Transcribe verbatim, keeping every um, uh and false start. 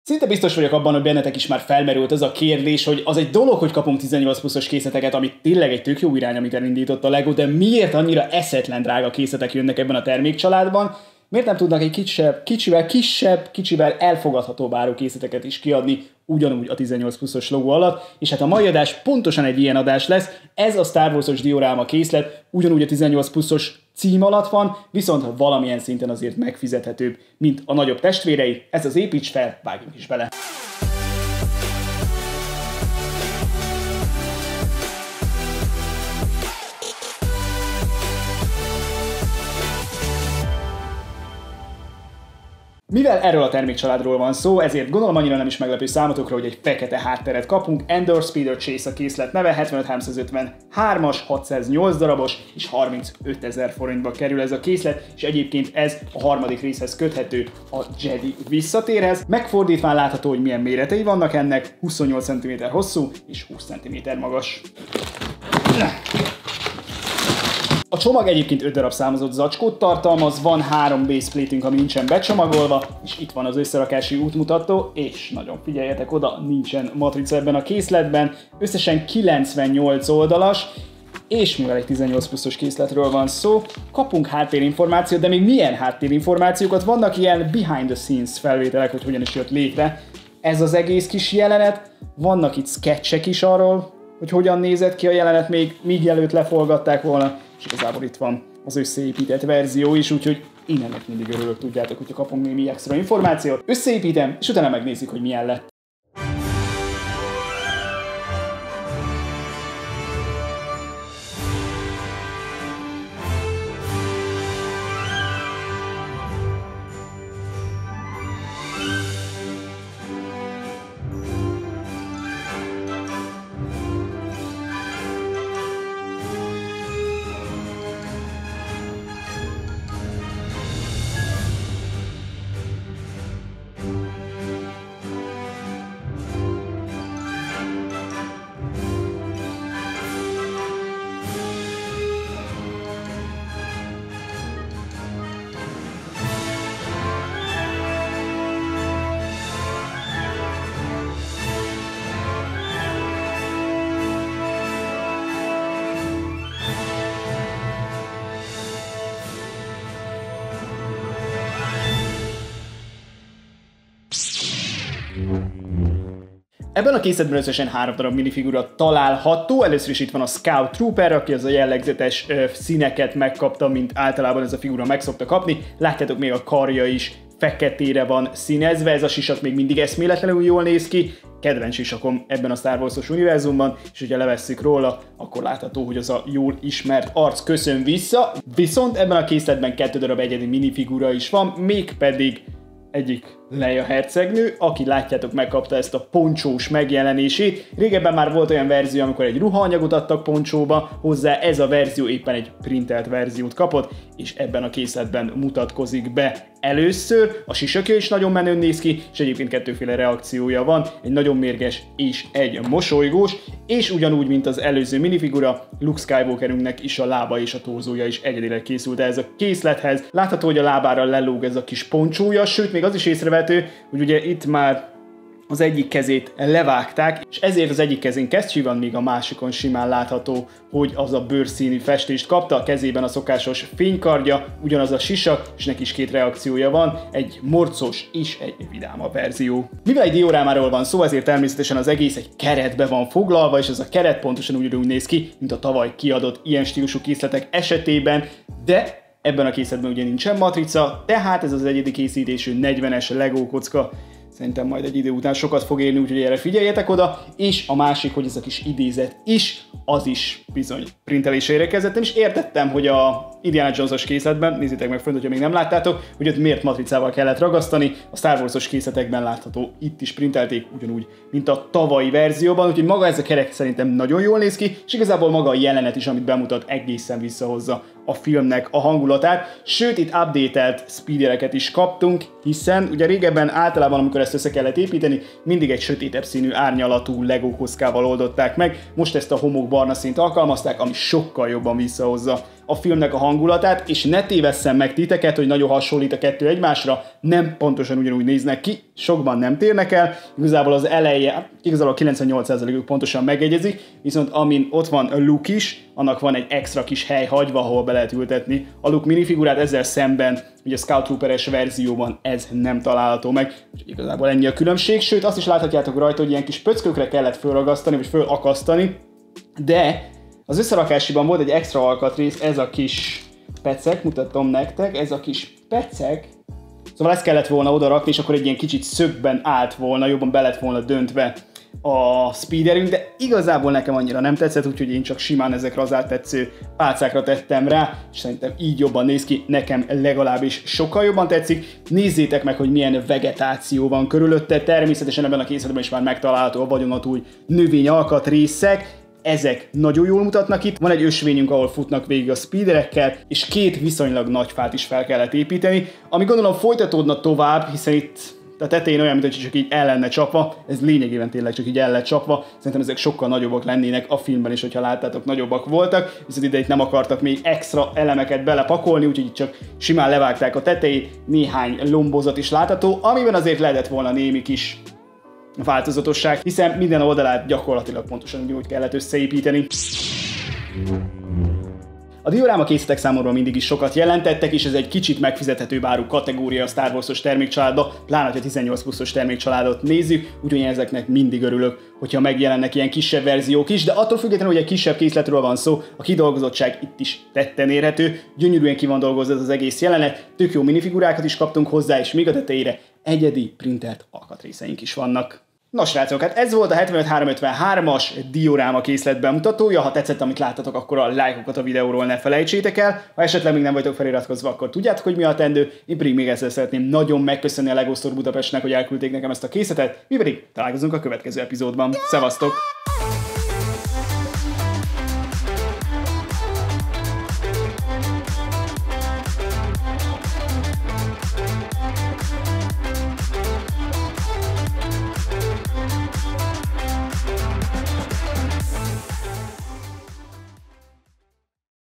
Szinte biztos vagyok abban, hogy bennetek is már felmerült az a kérdés, hogy az egy dolog, hogy kapunk tizennyolc pluszos készleteket, amit tényleg egy tök jó irány, amit elindított a LEGO, de miért annyira eszetlen drága készletek jönnek ebben a termékcsaládban? Miért nem tudnak egy kisebb, kicsivel kisebb, kicsivel elfogadhatóbb árukészleteket is kiadni ugyanúgy a tizennyolc pluszos logó alatt? És hát a mai adás pontosan egy ilyen adás lesz. Ez a Star Wars-os dioráma készlet ugyanúgy a tizennyolc pluszos cím alatt van, viszont valamilyen szinten azért megfizethetőbb, mint a nagyobb testvérei. Ez az Építs fel, vágjunk is bele! Mivel erről a termékcsaládról van szó, ezért gondolom annyira nem is meglepő számotokra, hogy egy fekete hátteret kapunk. Endor Speeder Chase a készlet neve, hetvenöt háromszázötvenhármas, hatszáznyolc darabos, és harmincötezer forintba kerül ez a készlet, és egyébként ez a harmadik részhez köthető, a Jedi visszatérhez. Megfordítván látható, hogy milyen méretei vannak ennek, huszonnyolc centiméter hosszú és húsz centiméter magas. A csomag egyébként öt darab számozott zacskót tartalmaz, van három base platünk, ami nincsen becsomagolva, és itt van az összerakási útmutató, és nagyon figyeljetek oda, nincsen matrica ebben a készletben, összesen kilencvennyolc oldalas, és mivel egy tizennyolc pluszos készletről van szó, kapunk háttérinformációt, de még milyen háttérinformációkat? Vannak ilyen behind the scenes felvételek, hogy hogyan is jött létre ez az egész kis jelenet, vannak itt sketchek is arról, hogy hogyan nézett ki a jelenet még, míg előtt leforgatták volna, és igazából itt van az összeépített verzió is, úgyhogy én ennek mindig örülök, tudjátok, hogyha kapunk némi extra információt. Összeépítem, és utána megnézzük, hogy milyen lett. Ebben a készletben összesen három darab minifigura található. Először is itt van a Scout Trooper, aki az a jellegzetes ö, színeket megkapta, mint általában ez a figura meg szokta kapni. Látjátok, még a karja is feketére van színezve, ez a sisak még mindig eszméletlenül jól néz ki. Kedvenc sisakom ebben a Star Wars-os univerzumban, és hogyha levesszük róla, akkor látható, hogy az a jól ismert arc köszön vissza. Viszont ebben a készletben kettő darab egyedi minifigura is van, mégpedig egyik Leia hercegnő, aki látjátok megkapta ezt a poncsós megjelenését. Régebben már volt olyan verzió, amikor egy ruhaanyagot adtak poncsóba, hozzá ez a verzió éppen egy printelt verziót kapott, és ebben a készletben mutatkozik be először. A sisakja is nagyon menőn néz ki, és egyébként kettőféle reakciója van, egy nagyon mérges és egy mosolygós, és ugyanúgy, mint az előző minifigura, Luke Skywalkerünknek is a lába és a torzója is egyedileg készült ez a készlethez. Látható, hogy a lábára lelóg ez a kis poncsója, sőt, még az is észrevehető, hogy ugye itt már az egyik kezét levágták, és ezért az egyik kezén kesztyű van, míg a másikon simán látható, hogy az a bőrszínű festést kapta, a kezében a szokásos fénykardja, ugyanaz a sisak, és neki is két reakciója van, egy morcos és egy vidámabb verzió. Mivel egy diorámáról van szó, ezért természetesen az egész egy keretbe van foglalva, és ez a keret pontosan úgy, úgy néz ki, mint a tavaly kiadott ilyen stílusú készletek esetében, de ebben a készletben ugye nincsen matrica, tehát ez az egyedi készítésű negyvenes LEGO kocka szerintem majd egy idő után sokat fog érni, úgyhogy erre figyeljetek oda, és a másik, hogy ez a kis idézet is, az is bizony printelésre érkezett. És értettem, hogy a Indiana Jones-os készletben, nézzétek meg fönt, hogyha még nem láttátok, hogy ott miért matricával kellett ragasztani, a Star Wars-os készletekben látható, itt is printelték ugyanúgy, mint a tavalyi verzióban, úgyhogy maga ez a kerek szerintem nagyon jól néz ki, és igazából maga a jelenet is, amit bemutat, egészen visszahozza a filmnek a hangulatát, sőt itt update-elt speedereket is kaptunk, hiszen ugye régebben általában, amikor ezt össze kellett építeni, mindig egy sötétebb színű árnyalatú LEGO kockával oldották meg, most ezt a homokbarna színt alkalmazták, ami sokkal jobban visszahozza a filmnek a hangulatát, és ne tévesszem meg titeket, hogy nagyon hasonlít a kettő egymásra, nem pontosan ugyanúgy néznek ki, sokban nem térnek el, igazából az eleje, igazából a kilencvennyolc százalékuk pontosan megegyezik, viszont amin ott van a Luke is, annak van egy extra kis hely hagyva, ahol be lehet ültetni a Luke minifigurát, ezzel szemben ugye a Scout Trooper-es verzióban ez nem található meg, úgyhogy igazából ennyi a különbség, sőt azt is láthatjátok rajta, hogy ilyen kis pöckökre kellett fölragasztani, vagy fölakasztani, de az összerakásiban volt egy extra alkatrész, ez a kis pecek, mutatom nektek, ez a kis pecek, szóval ezt kellett volna oda rakni, és akkor egy ilyen kicsit szögben állt volna, jobban be lett volna döntve a speederünk, de igazából nekem annyira nem tetszett, úgyhogy én csak simán ezekre az áttetsző pálcákra tettem rá, és szerintem így jobban néz ki, nekem legalábbis sokkal jobban tetszik. Nézzétek meg, hogy milyen vegetáció van körülötte, természetesen ebben a készletben is már megtalálható a vadonatúj növény alkatrészek, ezek nagyon jól mutatnak itt. Van egy ösvényünk, ahol futnak végig a speederekkel, és két viszonylag nagy fát is fel kellett építeni, ami gondolom folytatódna tovább, hiszen itt a tetején olyan, mint hogy csak így el lenne csapva, ez lényegében tényleg csak így el lett csapva, szerintem ezek sokkal nagyobbak lennének a filmben is, hogyha láttátok, nagyobbak voltak, viszont ide itt nem akartak még extra elemeket belepakolni, úgyhogy itt csak simán levágták a tetejét, néhány lombozat is látható, amiben azért lehetett volna némi kis változatosság, hiszen minden oldalát gyakorlatilag pontosan úgy kellett összeépíteni. A dioráma készletek számomra mindig is sokat jelentettek, és ez egy kicsit megfizethetőbb áru kategória a Star Wars-os termékcsaládba, pláne, hogy a tizennyolc pluszos termékcsaládot nézzük, úgyhogy ezeknek mindig örülök, hogyha megjelennek ilyen kisebb verziók is, de attól függetlenül, hogy egy kisebb készletről van szó, a kidolgozottság itt is tetten érhető, gyönyörűen ki van dolgozva ez az egész jelenet, tök jó minifigurákat is kaptunk hozzá, és még a tetejére egyedi printelt alkatrészeink is vannak. Nos srácok, hát ez volt a hetvenöt háromszázötvenhármas dioráma készlet bemutatója. Ha tetszett, amit láttatok, akkor a lájkokat a videóról ne felejtsétek el. Ha esetleg még nem vagytok feliratkozva, akkor tudjátok, hogy mi a teendő. Én pedig még ezzel szeretném nagyon megköszönni a LEGO Store Budapestnek, hogy elküldték nekem ezt a készletet. Mi pedig találkozunk a következő epizódban. Szevasztok!